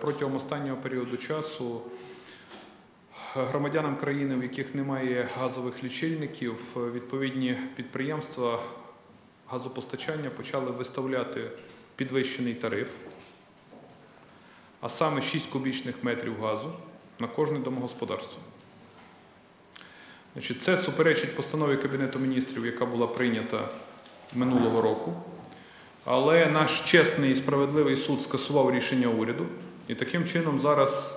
протягом останнього періоду часу громадянам країни, в яких немає газових лічильників, відповідні підприємства газопостачання почали виставляти підвищений тариф, а саме 6 кубічних метрів газу на кожне домогосподарство. Це суперечить постанові Кабінету Міністрів, яка була прийнята минулого року. Але наш чесний і справедливий суд скасував рішення уряду. І таким чином зараз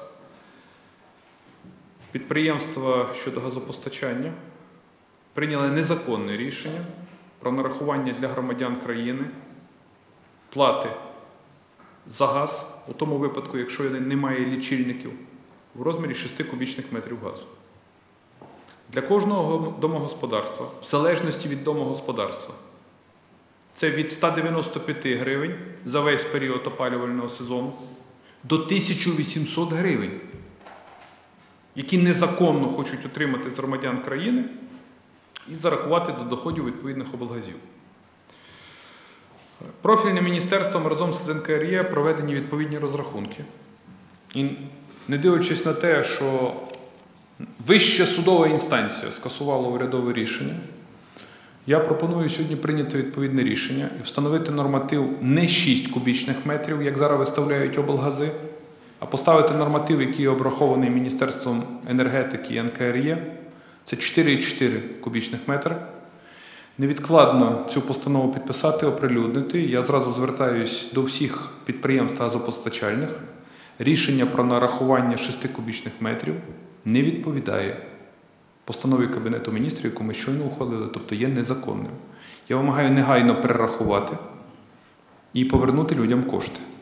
підприємства щодо газопостачання прийняли незаконне рішення про нарахування для громадян країни плати за газ, у тому випадку, якщо немає лічильників, в розмірі 6 кубічних метрів газу. Для кожного домогосподарства, в залежності від домогосподарства, це від 195 гривень за весь період опалювального сезону до 1800 гривень, які незаконно хочуть отримати з громадян країни і зарахувати до доходів відповідних облгазів. Профільним міністерством разом з НКРЕ проведені відповідні розрахунки. І не дивлячись на те, що вища судова інстанція скасувала урядове рішення, я пропоную сьогодні прийняти відповідне рішення і встановити норматив не 6 кубічних метрів, як зараз виставляють облгази, а поставити норматив, який обрахований Міністерством енергетики і НКРЕ, це 4,4 кубічних метри. Невідкладно цю постанову підписати, оприлюднити. Я зразу звертаюсь до всіх підприємств газопостачальних. Рішення про нарахування 6 кубічних метрів не відповідає постанові Кабінету Міністрів, яку ми щойно ухвалили, тобто є незаконним. Я вимагаю негайно перерахувати і повернути людям кошти.